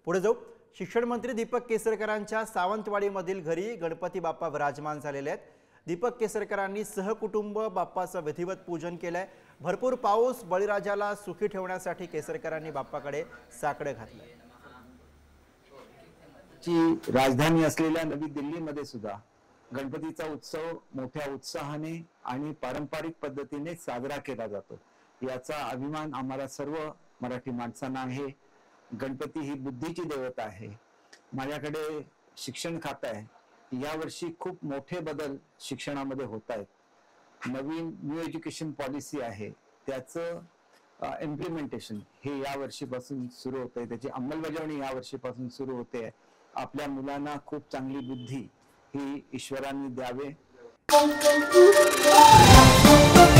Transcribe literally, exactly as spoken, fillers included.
पुढे जाऊ. शिक्षण मंत्री दीपक केसरकरांच्या सावंतवाडीमधील घरी गणपती बाप्पा विराजमान झालेले आहेत. दीपक केसरकरांनी सहकुटुंब बाप्पाचं विधिवत पूजन केलंय. भरपूर पाऊस बळीराजाला सुखी ठेवण्यासाठी केसरकरांनी बाप्पाकडे साकडं घातलंय. ची राजधानी असलेल्या नवी दिल्लीमध्ये सुद्धा गणपतीचा उत्सव मोठ्या उत्साहाने आणि पारंपरिक पद्धतीने साजरा केला जातो. याचा अभिमान आम्हाला सर्व मराठी माणसांना आहे. गणपती ही बुद्धीची देवता आहे. माझ्याकडे शिक्षण खातं आहे. यावर्षी खूप मोठे बदल शिक्षणामध्ये होत आहेत. नवीन न्यू एज्युकेशन पॉलिसी आहे, त्याचं इम्प्लिमेंटेशन हे या वर्षीपासून सुरू होत आहे. त्याची अंमलबजावणी या वर्षीपासून सुरू होते. आपल्या मुलांना खूप चांगली बुद्धी ही ईश्वरांनी द्यावे.